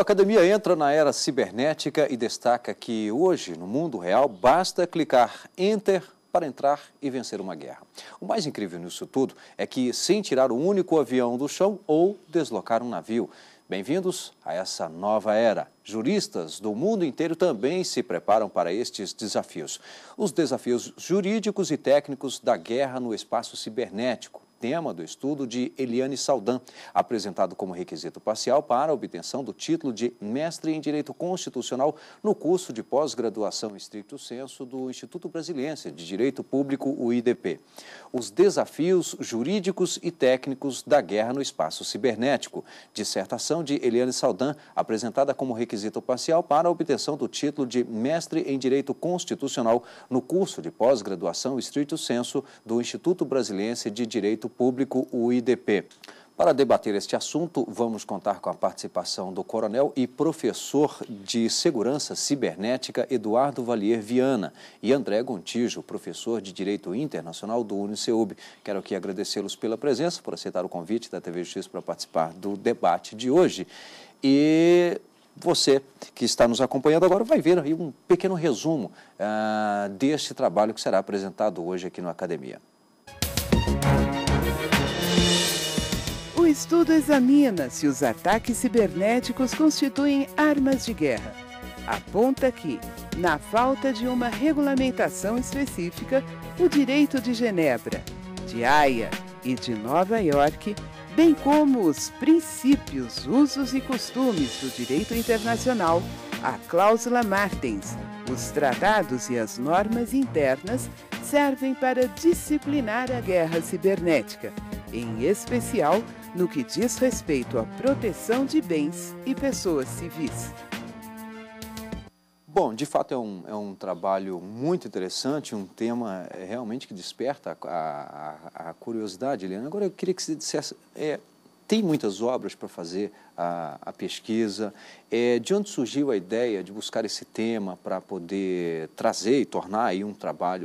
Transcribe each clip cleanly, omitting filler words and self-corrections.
Academia entra na era cibernética e destaca que hoje, no mundo real, basta clicar Enter para entrar e vencer uma guerra. O mais incrível nisso tudo é que, sem tirar um único avião do chão ou deslocar um navio, bem-vindos a essa nova era. Juristas do mundo inteiro também se preparam para estes desafios. Os desafios jurídicos e técnicos da guerra no espaço cibernético. Tema do estudo de Eliane Saldan, apresentado como requisito parcial para a obtenção do título de mestre em Direito Constitucional no curso de pós-graduação estricto sensu do Instituto Brasiliense de Direito Público, o IDP. Os desafios jurídicos e técnicos da guerra no espaço cibernético. Dissertação de Eliane Saldan, apresentada como requisito parcial para a obtenção do título de mestre em Direito Constitucional no curso de pós-graduação estricto sensu do Instituto Brasiliense de Direito Público, o IDP. Para debater este assunto, vamos contar com a participação do coronel e professor de Segurança Cibernética Eduardo Valier Viana e André Gontijo, professor de Direito Internacional do UniCeub. Quero aqui agradecê-los pela presença, por aceitar o convite da TV Justiça para participar do debate de hoje. E você que está nos acompanhando agora vai ver aí um pequeno resumo deste trabalho que será apresentado hoje aqui na Academia. O estudo examina se os ataques cibernéticos constituem armas de guerra. Aponta que, na falta de uma regulamentação específica, o Direito de Genebra, de Haia e de Nova York, bem como os princípios, usos e costumes do direito internacional, a cláusula Martens, os tratados e as normas internas servem para disciplinar a guerra cibernética, em especial no que diz respeito à proteção de bens e pessoas civis. Bom, de fato é um trabalho muito interessante, um tema realmente que desperta a curiosidade, Eliane. Agora eu queria que você dissesse, tem muitas obras para fazer a pesquisa, de onde surgiu a ideia de buscar esse tema para poder trazer e tornar aí um trabalho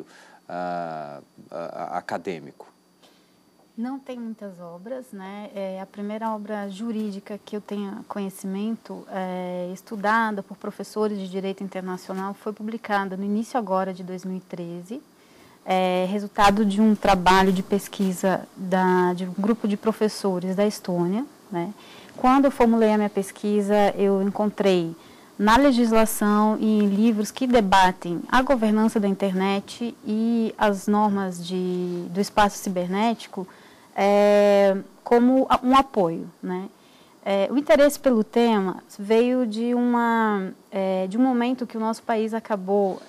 acadêmico? Não tem muitas obras, né? A primeira obra jurídica que eu tenho conhecimento, estudada por professores de Direito Internacional, foi publicada no início agora de 2013, resultado de um trabalho de pesquisa de um grupo de professores da Estônia, né? Quando eu formulei a minha pesquisa, eu encontrei na legislação e em livros que debatem a governança da internet e as normas do espaço cibernético, como um apoio, né? O interesse pelo tema veio de um momento que o nosso país acabou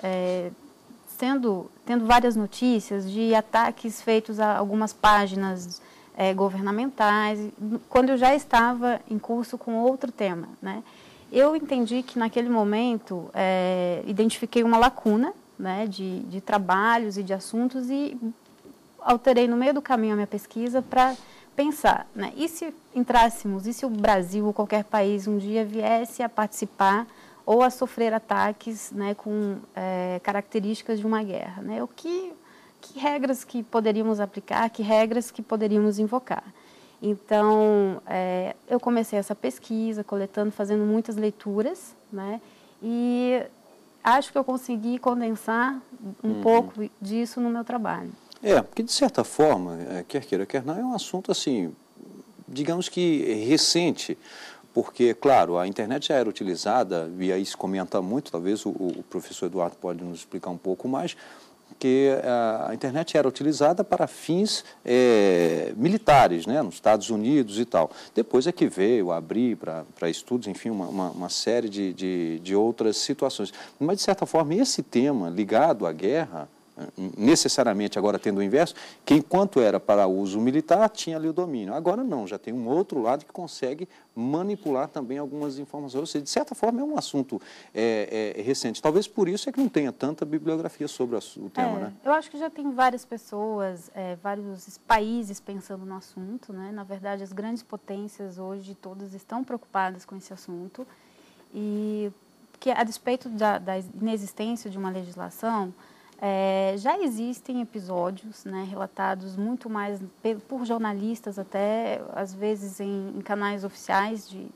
tendo várias notícias de ataques feitos a algumas páginas governamentais, quando eu já estava em curso com outro tema, né? Eu entendi que naquele momento identifiquei uma lacuna, né, de trabalhos e de assuntos e alterei no meio do caminho a minha pesquisa para pensar, né, e se entrássemos, e se o Brasil ou qualquer país um dia viesse a participar ou a sofrer ataques, né, com características de uma guerra, né, que regras que poderíamos aplicar, que regras que poderíamos invocar. Então, eu comecei essa pesquisa, coletando, fazendo muitas leituras, né, e acho que eu consegui condensar um pouco disso no meu trabalho. Porque de certa forma, quer queira, quer não, é um assunto assim, digamos que recente, porque, claro, a internet já era utilizada, e aí se comenta muito, talvez o professor Eduardo pode nos explicar um pouco mais, que a internet era utilizada para fins militares, né, nos Estados Unidos e tal. Depois é que veio abrir para estudos, enfim, uma série de outras situações. Mas, de certa forma, esse tema ligado à guerra, necessariamente agora tendo o inverso, que enquanto era para uso militar, tinha ali o domínio. Agora não, já tem um outro lado que consegue manipular também algumas informações. Ou seja, de certa forma é um assunto recente. Talvez por isso é que não tenha tanta bibliografia sobre o tema, né? Eu acho que já tem várias pessoas, vários países pensando no assunto, né? Na verdade, as grandes potências hoje todas estão preocupadas com esse assunto e que, a despeito da inexistência de uma legislação, já existem episódios, né, relatados muito mais por jornalistas, até às vezes em canais oficiais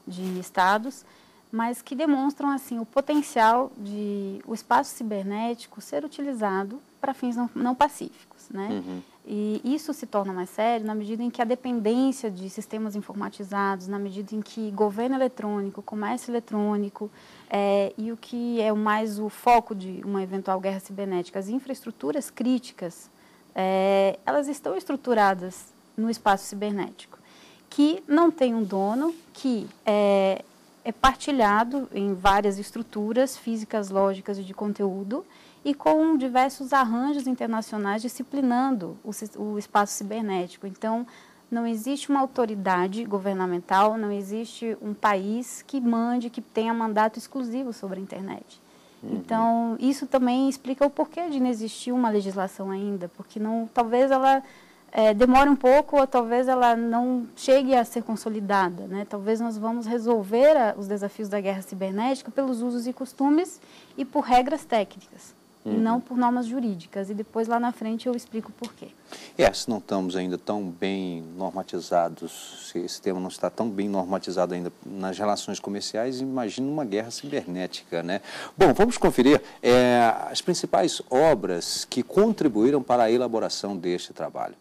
de estados, mas que demonstram assim, o potencial de o espaço cibernético ser utilizado para fins não pacíficos, né? Uhum. E isso se torna mais sério na medida em que a dependência de sistemas informatizados, na medida em que governo eletrônico, comércio eletrônico e o que é mais o foco de uma eventual guerra cibernética, as infraestruturas críticas, elas estão estruturadas no espaço cibernético, que não tem um dono, que é partilhado em várias estruturas físicas, lógicas e de conteúdo, e com diversos arranjos internacionais disciplinando o espaço cibernético. Então, não existe uma autoridade governamental, não existe um país que mande, que tenha mandato exclusivo sobre a internet. Uhum. Então, isso também explica o porquê de não existir uma legislação ainda, porque talvez ela demore um pouco ou talvez ela não chegue a ser consolidada, né? Talvez nós vamos resolver os desafios da guerra cibernética pelos usos e costumes e por regras técnicas, e não por normas jurídicas. E depois, lá na frente, eu explico o porquê. Se não estamos ainda tão bem normatizados, se esse tema não está tão bem normatizado ainda nas relações comerciais, imagina uma guerra cibernética, né? Bom, vamos conferir as principais obras que contribuíram para a elaboração deste trabalho.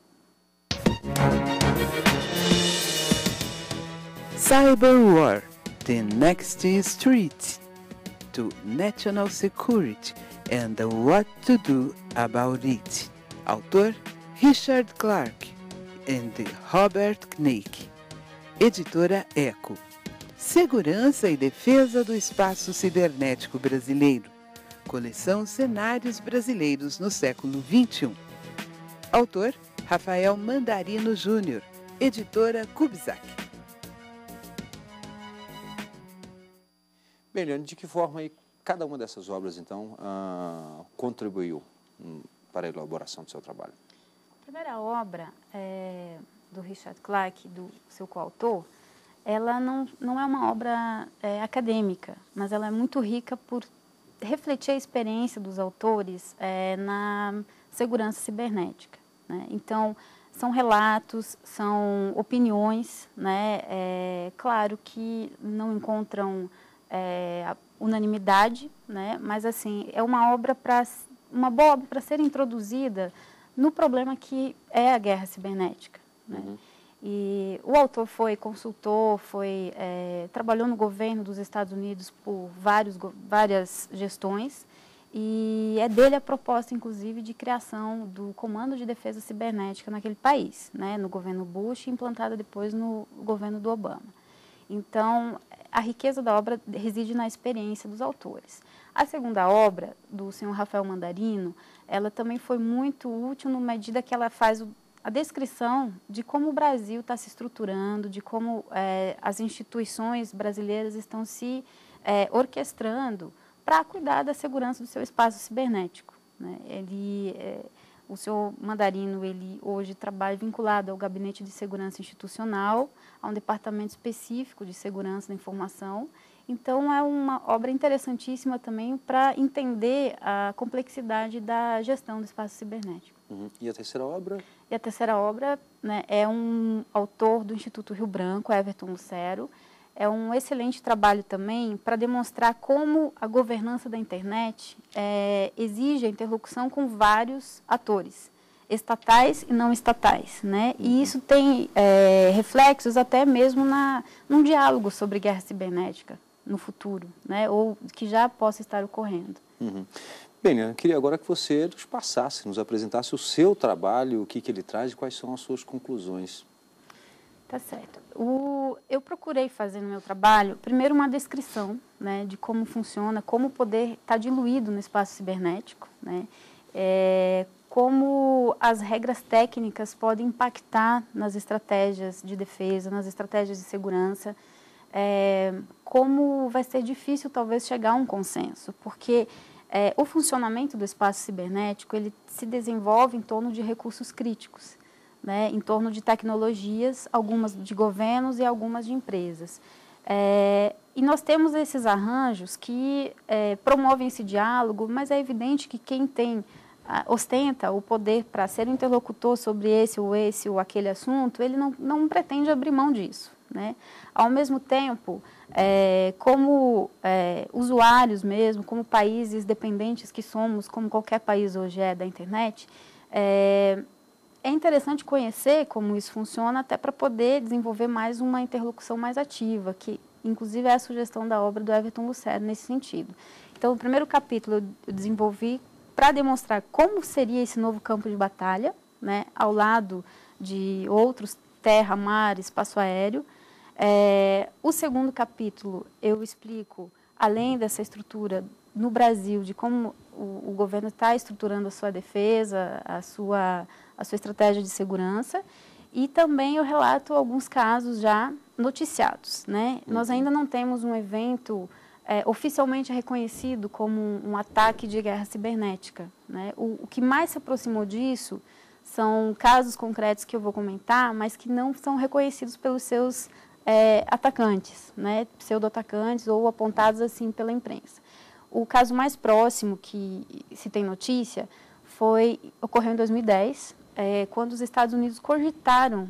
Cyber War, The Next Street to National Security and What to Do About It. Autor Richard Clarke e Robert Knick. Editora Eco. Segurança e Defesa do Espaço Cibernético Brasileiro. Coleção Cenários Brasileiros no Século XXI. Autor Rafael Mandarino Júnior. Editora Kubzak. Bem, Eliane, de que forma cada uma dessas obras, então, contribuiu para a elaboração do seu trabalho? A primeira obra do Richard Clarke, do seu coautor, ela não é uma obra acadêmica, mas ela é muito rica por refletir a experiência dos autores na segurança cibernética, né? Então, são relatos, são opiniões, né? Claro que não encontram unanimidade, né? Mas assim, é uma boa obra para ser introduzida no problema que é a guerra cibernética, né? Uhum. E o autor foi consultor, trabalhou no governo dos Estados Unidos por várias gestões, e é dele a proposta, inclusive, de criação do Comando de Defesa Cibernética naquele país, né? No governo Bush, implantada depois no governo do Obama. Então, a riqueza da obra reside na experiência dos autores. A segunda obra, do senhor Rafael Mandarino, ela também foi muito útil na medida que ela faz a descrição de como o Brasil está se estruturando, de como as instituições brasileiras estão se orquestrando para cuidar da segurança do seu espaço cibernético, né? O senhor Mandarino, ele hoje trabalha vinculado ao Gabinete de Segurança Institucional, a um departamento específico de segurança da informação. Então, é uma obra interessantíssima também para entender a complexidade da gestão do espaço cibernético. Uhum. E a terceira obra? E a terceira obra, né, é um autor do Instituto Rio Branco, Everton Lucero. É um excelente trabalho também para demonstrar como a governança da internet exige a interlocução com vários atores, estatais e não estatais, né? Uhum. E isso tem reflexos até mesmo num diálogo sobre guerra cibernética no futuro, né? Ou que já possa estar ocorrendo. Uhum. Bem, eu queria agora que você nos apresentasse o seu trabalho, o que ele traz e quais são as suas conclusões. Tá certo. Eu procurei fazer no meu trabalho, primeiro, uma descrição, né, de como funciona, como o poder está diluído no espaço cibernético, né, como as regras técnicas podem impactar nas estratégias de defesa, nas estratégias de segurança, como vai ser difícil, talvez, chegar a um consenso, porque o funcionamento do espaço cibernético ele se desenvolve em torno de recursos críticos, né, em torno de tecnologias, algumas de governos e algumas de empresas. E nós temos esses arranjos que promovem esse diálogo, mas é evidente que quem ostenta o poder para ser interlocutor sobre esse ou aquele assunto, ele não pretende abrir mão disso, né? Ao mesmo tempo, como usuários mesmo, como países dependentes que somos, como qualquer país hoje é da internet, é interessante conhecer como isso funciona até para poder desenvolver mais uma interlocução mais ativa, que inclusive é a sugestão da obra do Everton Lucero nesse sentido. Então, o primeiro capítulo eu desenvolvi para demonstrar como seria esse novo campo de batalha, né, ao lado de outros, terra, mar, espaço aéreo. O segundo capítulo eu explico, além dessa estrutura no Brasil, de como o governo está estruturando a sua defesa, a sua estratégia de segurança, e também eu relato alguns casos já noticiados, né? Nós ainda não temos um evento oficialmente reconhecido como um ataque de guerra cibernética, né? O que mais se aproximou disso são casos concretos que eu vou comentar, mas que não são reconhecidos pelos seus atacantes, né? Pseudo-atacantes ou apontados assim pela imprensa. O caso mais próximo que se tem notícia ocorreu em 2010, quando os Estados Unidos cogitaram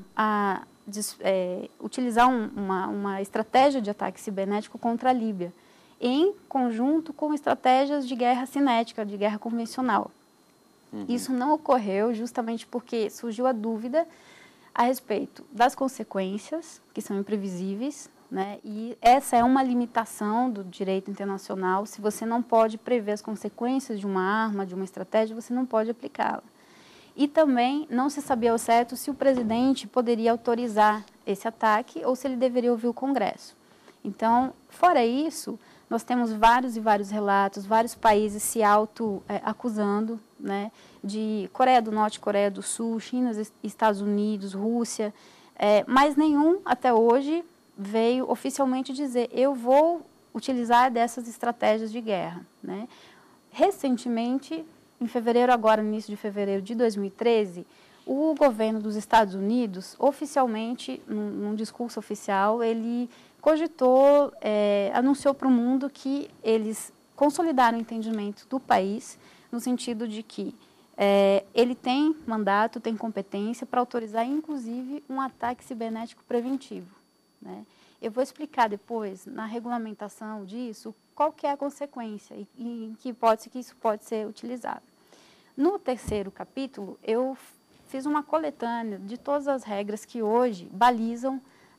utilizar uma estratégia de ataque cibernético contra a Líbia, em conjunto com estratégias de guerra cinética, de guerra convencional. Isso não ocorreu justamente porque surgiu a dúvida a respeito das consequências, que são imprevisíveis, né? E essa é uma limitação do direito internacional. Se você não pode prever as consequências de uma arma, de uma estratégia, você não pode aplicá-la. E também não se sabia ao certo se o presidente poderia autorizar esse ataque ou se ele deveria ouvir o Congresso. Então, fora isso, nós temos vários e vários relatos, vários países se auto-acusando, né, de Coreia do Norte, Coreia do Sul, China, Estados Unidos, Rússia, mas nenhum, até hoje, veio oficialmente dizer eu vou utilizar dessas estratégias de guerra, né? Recentemente, em fevereiro, agora no início de fevereiro de 2013, o governo dos Estados Unidos, oficialmente, num discurso oficial, ele cogitou, anunciou para o mundo que eles consolidaram o entendimento do país, no sentido de que ele tem mandato, tem competência para autorizar, inclusive, um ataque cibernético preventivo, né? Eu vou explicar depois, na regulamentação disso, qual que é a consequência e em que hipótese que isso pode ser utilizado. No terceiro capítulo, eu fiz uma coletânea de todas as regras que hoje balizam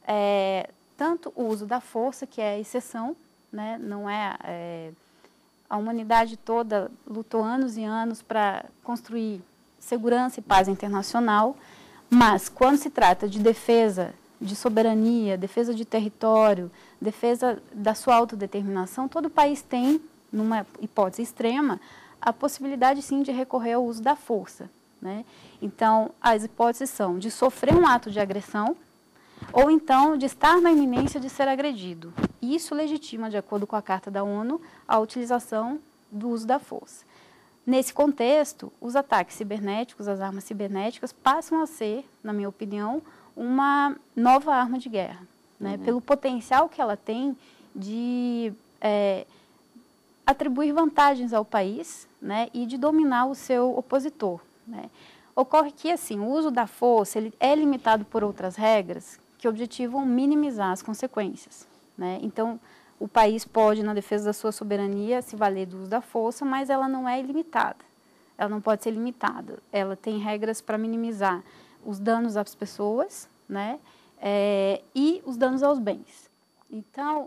tanto o uso da força, que é a exceção, né? Não a humanidade toda lutou anos e anos para construir segurança e paz internacional, mas quando se trata de defesa de soberania, defesa de território, defesa da sua autodeterminação, todo país tem, numa hipótese extrema, a possibilidade, sim, de recorrer ao uso da força, né? Então, as hipóteses são de sofrer um ato de agressão ou, então, de estar na iminência de ser agredido. Isso legitima, de acordo com a Carta da ONU, a utilização do uso da força. Nesse contexto, os ataques cibernéticos, as armas cibernéticas, passam a ser, na minha opinião, uma nova arma de guerra, né? Pelo potencial que ela tem de atribuir vantagens ao país, né? E de dominar o seu opositor, né? Ocorre que, assim, o uso da força ele é limitado por outras regras que objetivam minimizar as consequências, né? Então, o país pode, na defesa da sua soberania, se valer do uso da força, mas ela não é ilimitada. Ela não pode ser limitada. Ela tem regras para minimizar os danos às pessoas, né? E os danos aos bens. Então,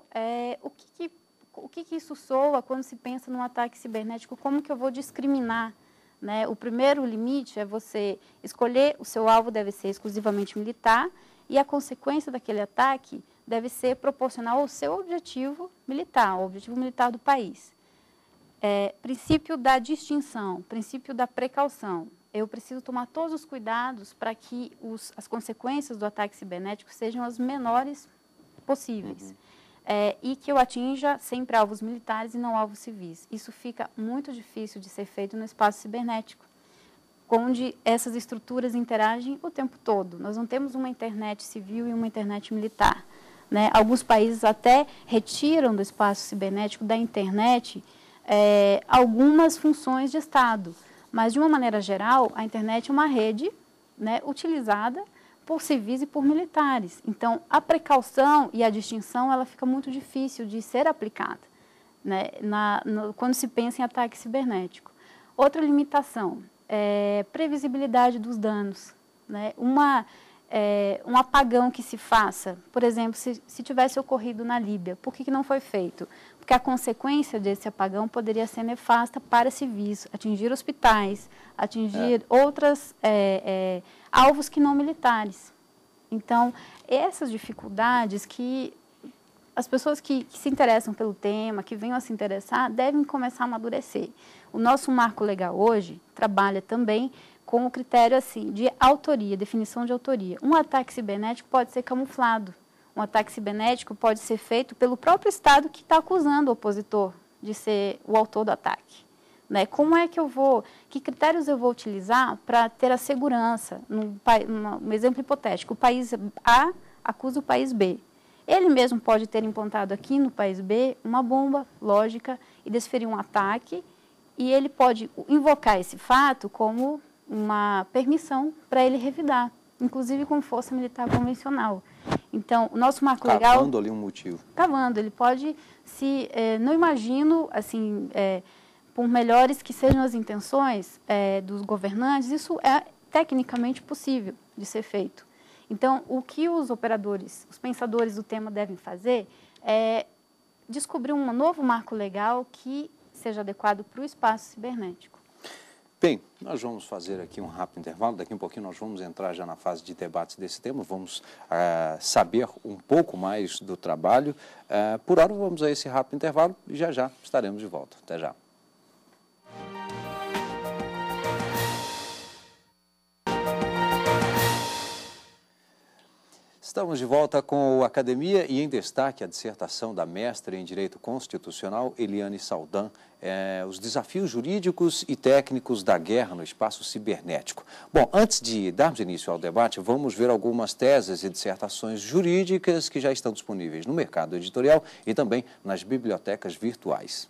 o que isso soa quando se pensa num ataque cibernético? Como que eu vou discriminar, né? O primeiro limite é você escolher, o seu alvo deve ser exclusivamente militar e a consequência daquele ataque deve ser proporcional ao seu objetivo militar, ao objetivo militar do país. Princípio da distinção, princípio da precaução. Eu preciso tomar todos os cuidados para que as consequências do ataque cibernético sejam as menores possíveis. E que eu atinja sempre alvos militares e não alvos civis. Isso fica muito difícil de ser feito no espaço cibernético, onde essas estruturas interagem o tempo todo. Nós não temos uma internet civil e uma internet militar, né? Alguns países até retiram do espaço cibernético, da internet, algumas funções de Estado. Mas, de uma maneira geral, a internet é uma rede, né, utilizada por civis e por militares. Então, a precaução e a distinção, ela fica muito difícil de ser aplicada, né, quando se pensa em ataque cibernético. Outra limitação é previsibilidade dos danos, né? Um apagão que se faça, por exemplo, se tivesse ocorrido na Líbia, por que não foi feito? Porque a consequência desse apagão poderia ser nefasta para civis, atingir hospitais, atingir outros alvos que não militares. Então, essas dificuldades que as pessoas que se interessam pelo tema, que venham a se interessar, devem começar a amadurecer. O nosso marco legal hoje trabalha também com o critério assim, de autoria, definição de autoria. Um ataque cibernético pode ser camuflado. Um ataque cibernético pode ser feito pelo próprio Estado que está acusando o opositor de ser o autor do ataque. Né? Como é que que critérios eu vou utilizar para ter a segurança? Um exemplo hipotético, o país A acusa o país B. Ele mesmo pode ter implantado aqui no país B uma bomba lógica e desferir um ataque, e ele pode invocar esse fato como uma permissão para ele revidar, inclusive com força militar convencional. Então, o nosso marco legal... Cavando ali um motivo. Cavando, ele pode não imagino, assim, por melhores que sejam as intenções dos governantes, isso é tecnicamente possível de ser feito. Então, o que os operadores, os pensadores do tema devem fazer é descobrir um novo marco legal que seja adequado para o espaço cibernético. Bem, nós vamos fazer aqui um rápido intervalo, daqui a um pouquinho nós vamos entrar já na fase de debates desse tema, vamos saber um pouco mais do trabalho. Por hora vamos a esse rápido intervalo e já estaremos de volta. Até já. Estamos de volta com o Academia e em destaque a dissertação da mestre em Direito Constitucional, Eliane Saldan, os desafios jurídicos e técnicos da guerra no espaço cibernético. Bom, antes de darmos início ao debate, vamos ver algumas teses e dissertações jurídicas que já estão disponíveis no mercado editorial e também nas bibliotecas virtuais.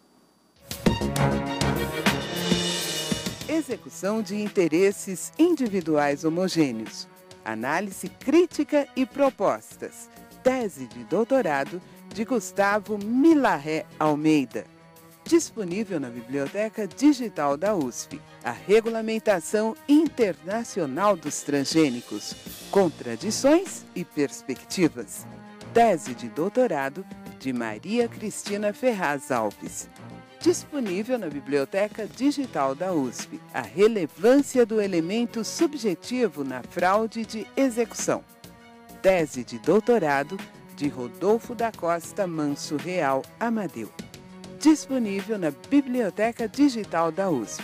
Execução de interesses individuais homogêneos. Análise crítica e propostas. Tese de doutorado de Gustavo Milarré Almeida. Disponível na Biblioteca Digital da USP. A Regulamentação Internacional dos Transgênicos. Contradições e perspectivas. Tese de doutorado de Maria Cristina Ferraz Alves. Disponível na Biblioteca Digital da USP, a relevância do elemento subjetivo na fraude de execução. Tese de doutorado de Rodolfo da Costa Manso Real Amadeu. Disponível na Biblioteca Digital da USP.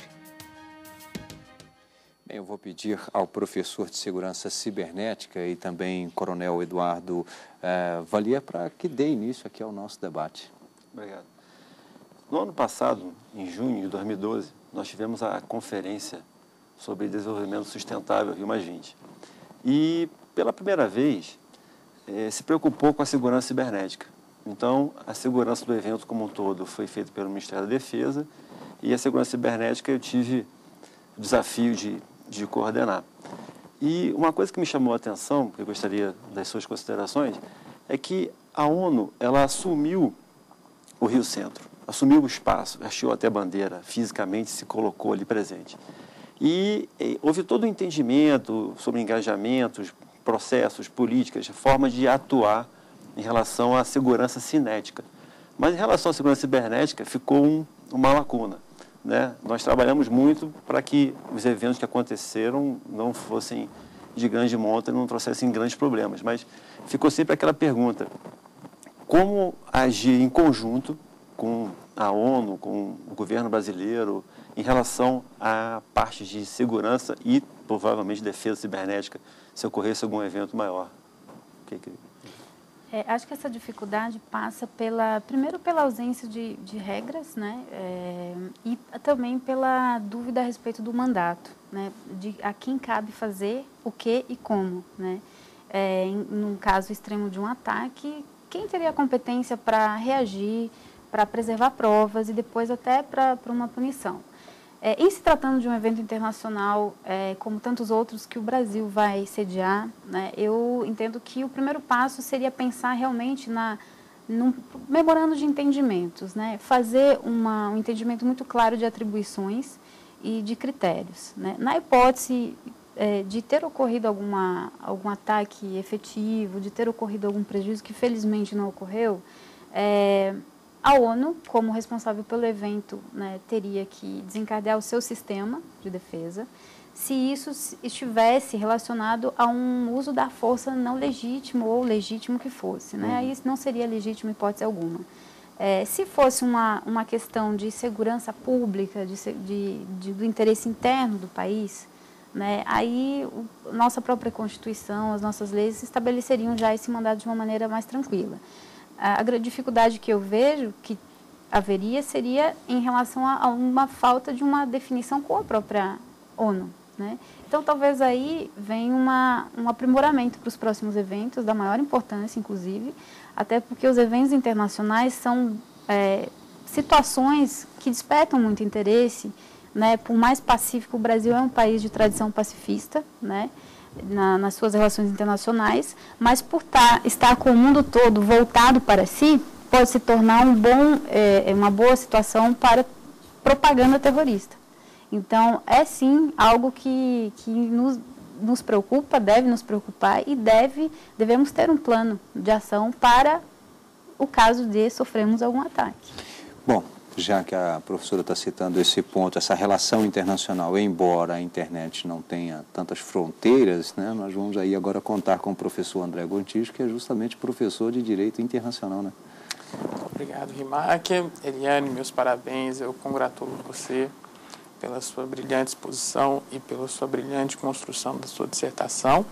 Bem, eu vou pedir ao professor de Segurança Cibernética e também Coronel Eduardo Valier para que dê início aqui ao nosso debate. Obrigado. No ano passado, em junho de 2012, nós tivemos a conferência sobre desenvolvimento sustentável Rio+20. E, pela primeira vez, se preocupou com a segurança cibernética. Então, a segurança do evento como um todo foi feita pelo Ministério da Defesa e a segurança cibernética eu tive o desafio de coordenar. E uma coisa que me chamou a atenção, que eu gostaria das suas considerações, é que a ONU ela assumiu o Rio Centro. Assumiu o espaço, hasteou até bandeira, fisicamente se colocou ali presente. E houve todo o entendimento sobre engajamentos, processos, políticas, formas de atuar em relação à segurança cinética. Mas em relação à segurança cibernética, ficou uma lacuna, né? Nós trabalhamos muito para que os eventos que aconteceram não fossem de grande monta e não trouxessem grandes problemas. Mas ficou sempre aquela pergunta, como agir em conjunto com a ONU, com o governo brasileiro, em relação a partes de segurança e, provavelmente, defesa cibernética, se ocorresse algum evento maior? Acho que essa dificuldade passa primeiro pela ausência de regras, né? E também pela dúvida a respeito do mandato, né? De a quem cabe fazer o que e como, né? Num caso extremo de um ataque, quem teria a competência para reagir, para preservar provas e depois até para uma punição. Em se tratando de um evento internacional, como tantos outros que o Brasil vai sediar, né, eu entendo que o primeiro passo seria pensar realmente num memorando de entendimentos, né, fazer um entendimento muito claro de atribuições e de critérios, né. Na hipótese de ter ocorrido algum ataque efetivo, de ter ocorrido algum prejuízo que felizmente não ocorreu, a ONU, como responsável pelo evento, né, teria que desencadear o seu sistema de defesa, se isso estivesse relacionado a um uso da força não legítimo ou legítimo que fosse, né, aí não seria legítimo em hipótese alguma. Se fosse uma questão de segurança pública, do interesse interno do país, né, aí nossa própria Constituição, as nossas leis estabeleceriam já esse mandado de uma maneira mais tranquila. A dificuldade que eu vejo que haveria seria em relação a uma falta de uma definição com a própria ONU, né? Então, talvez aí venha um aprimoramento para os próximos eventos, da maior importância, inclusive, até porque os eventos internacionais são situações que despertam muito interesse, né? Por mais pacífico, o Brasil é um país de tradição pacifista, né? Nas suas relações internacionais, mas por estar com o mundo todo voltado para si, pode se tornar uma boa situação para propaganda terrorista. Então, é sim algo que nos preocupa, deve nos preocupar e devemos ter um plano de ação para o caso de sofrermos algum ataque. Bom, já que a professora está citando esse ponto, essa relação internacional, embora a internet não tenha tantas fronteiras, né, nós vamos aí agora contar com o professor André Gontijo, que é justamente professor de Direito Internacional, né? Obrigado, Rimac. Eliane, meus parabéns, eu congratulo você pela sua brilhante exposição e pela sua brilhante construção da sua dissertação.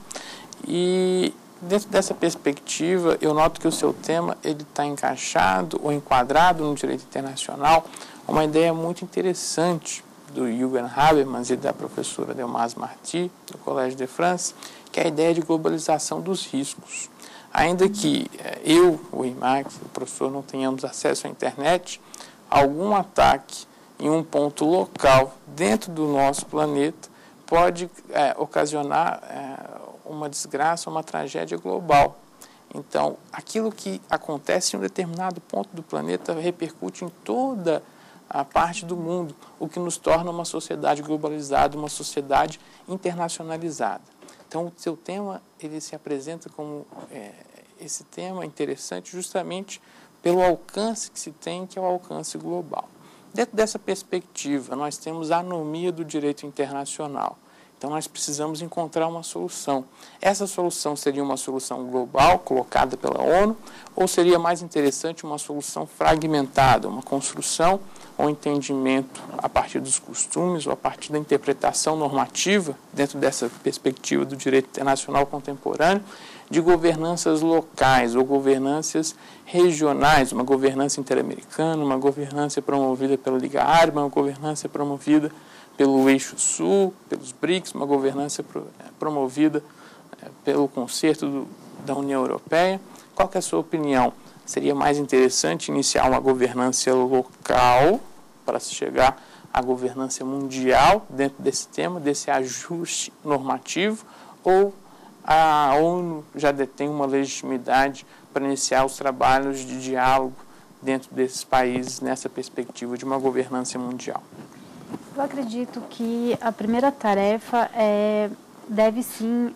E dentro dessa perspectiva, eu noto que o seu tema está encaixado ou enquadrado no direito internacional, uma ideia muito interessante do Jürgen Habermas e da professora Delmas Marty, do Collège de France, que é a ideia de globalização dos riscos. Ainda que eu, o IMAC, o professor, não tenhamos acesso à internet, algum ataque em um ponto local dentro do nosso planeta pode ocasionar uma desgraça, uma tragédia global. Então, aquilo que acontece em um determinado ponto do planeta repercute em toda a parte do mundo, o que nos torna uma sociedade globalizada, uma sociedade internacionalizada. Então, o seu tema, ele se apresenta como esse tema interessante justamente pelo alcance que se tem, que é o alcance global. Dentro dessa perspectiva, nós temos a anomia do direito internacional. Então, nós precisamos encontrar uma solução. Essa solução seria uma solução global, colocada pela ONU, ou seria mais interessante uma solução fragmentada, uma construção ou entendimento a partir dos costumes ou a partir da interpretação normativa, dentro dessa perspectiva do direito internacional contemporâneo, de governanças locais ou governanças regionais, uma governança interamericana, uma governança promovida pela Liga Árabe, uma governança promovida pelo Eixo Sul, pelos BRICS, uma governança promovida pelo Concerto da União Europeia. Qual que é a sua opinião? Seria mais interessante iniciar uma governança local para se chegar à governança mundial dentro desse tema, desse ajuste normativo, ou a ONU já detém uma legitimidade para iniciar os trabalhos de diálogo dentro desses países nessa perspectiva de uma governança mundial? Eu acredito que a primeira tarefa deve sim,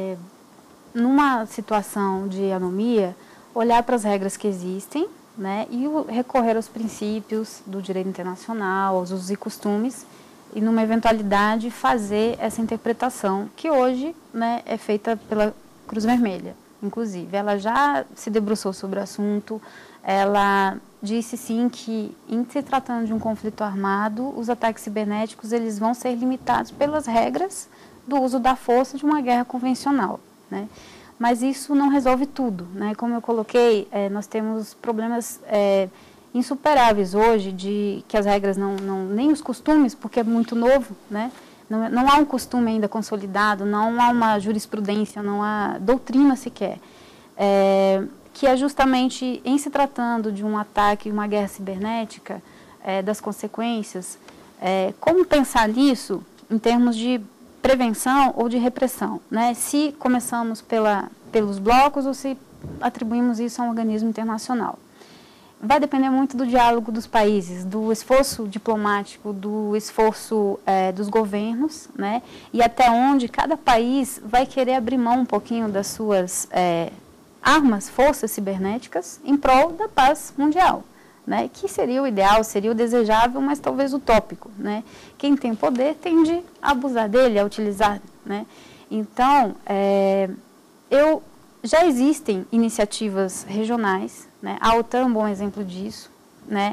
numa situação de anomia, olhar para as regras que existem, né, e recorrer aos princípios do direito internacional, aos usos e costumes, e numa eventualidade fazer essa interpretação, que hoje, né, é feita pela Cruz Vermelha. Inclusive, ela já se debruçou sobre o assunto, ela disse sim que, em se tratando de um conflito armado, os ataques cibernéticos eles vão ser limitados pelas regras do uso da força de uma guerra convencional, né? Mas isso não resolve tudo, né? Como eu coloquei, nós temos problemas insuperáveis hoje de que as regras nem os costumes, porque é muito novo, né? Não há um costume ainda consolidado, não há uma jurisprudência, não há doutrina sequer, que é justamente em se tratando de um ataque, uma guerra cibernética, das consequências, Como pensar nisso em termos de prevenção ou de repressão, né? Se começamos pelos blocos ou se atribuímos isso a um organismo internacional. Vai depender muito do diálogo dos países, do esforço diplomático, do esforço dos governos, né? E até onde cada país vai querer abrir mão um pouquinho das suas armas, forças cibernéticas, em prol da paz mundial, né? Que seria o ideal, seria o desejável, mas talvez utópico, né? Quem tem poder tende a abusar dele, a utilizar, né? Então, já existem iniciativas regionais, né? A OTAN é um bom exemplo disso, né?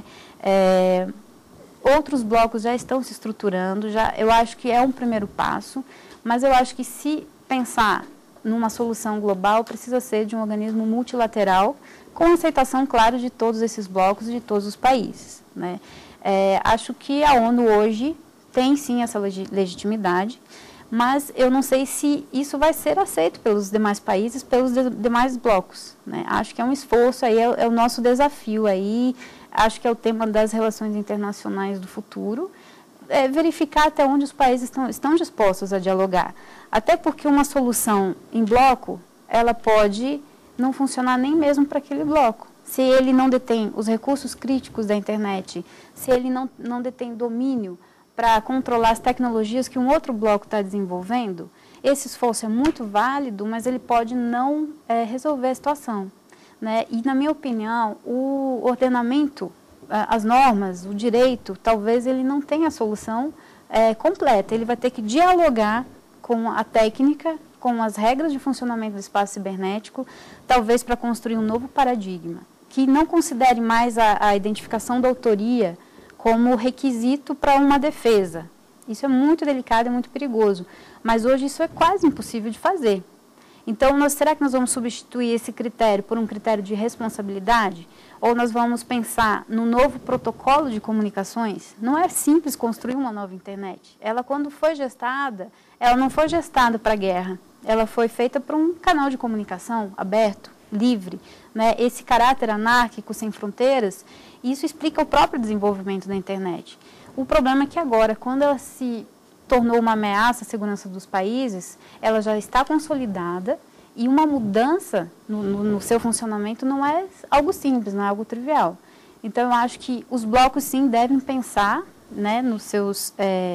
Outros blocos já estão se estruturando, eu acho que é um primeiro passo, mas eu acho que se pensar numa solução global, precisa ser de um organismo multilateral, com aceitação, claro, de todos esses blocos e de todos os países, né? Acho que a ONU hoje tem sim essa legitimidade, mas eu não sei se isso vai ser aceito pelos demais países, pelos demais blocos, né? Acho que é um esforço, aí é o nosso desafio, aí acho que é o tema das relações internacionais do futuro, verificar até onde os países estão dispostos a dialogar. Até porque uma solução em bloco, ela pode não funcionar nem mesmo para aquele bloco. Se ele não detém os recursos críticos da internet, se ele não detém domínio para controlar as tecnologias que um outro bloco está desenvolvendo, esse esforço é muito válido, mas ele pode não resolver a situação, né? E, na minha opinião, o ordenamento, as normas, o direito, talvez ele não tenha a solução completa. Ele vai ter que dialogar com a técnica, com as regras de funcionamento do espaço cibernético, talvez para construir um novo paradigma, que não considere mais a identificação da autoria como requisito para uma defesa. Isso é muito delicado e muito perigoso, mas hoje isso é quase impossível de fazer. Então, será que nós vamos substituir esse critério por um critério de responsabilidade? Ou nós vamos pensar no novo protocolo de comunicações? Não é simples construir uma nova internet. Ela, quando foi gestada, ela não foi gestada para a guerra. Ela foi feita para um canal de comunicação aberto, livre, né? Esse caráter anárquico, sem fronteiras, isso explica o próprio desenvolvimento da internet. O problema é que agora, quando ela se tornou uma ameaça à segurança dos países, ela já está consolidada e uma mudança no seu funcionamento não é algo simples, não é algo trivial. Então, eu acho que os blocos, sim, devem pensar, né, nos seus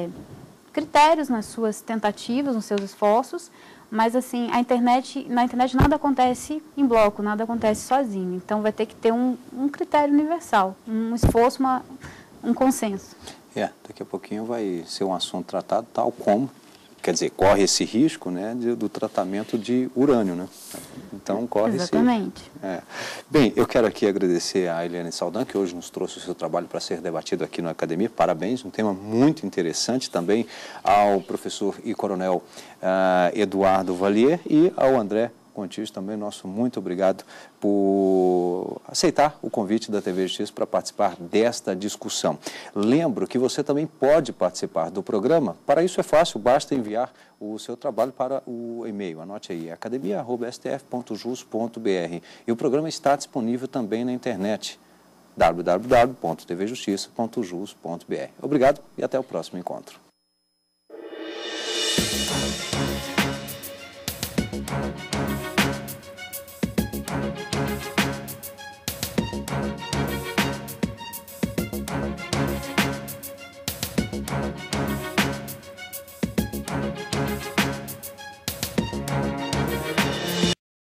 critérios, nas suas tentativas, nos seus esforços, mas, assim, na internet nada acontece em bloco, nada acontece sozinho. Então, vai ter que ter um critério universal, um esforço, um consenso. Daqui a pouquinho vai ser um assunto tratado tal como, quer dizer, corre esse risco, né, do tratamento de urânio, né? Então, corre Exatamente. Bem, eu quero aqui agradecer a Eliane Saldan, que hoje nos trouxe o seu trabalho para ser debatido aqui na Academia. Parabéns, um tema muito interessante. Também ao professor e coronel Eduardo Valier e ao André Contis, também nosso muito obrigado por aceitar o convite da TV Justiça para participar desta discussão. Lembro que você também pode participar do programa. Para isso é fácil, basta enviar o seu trabalho para o e-mail. Anote aí, academia@stf.jus.br. E o programa está disponível também na internet, www.tvjustiça.jus.br. Obrigado e até o próximo encontro.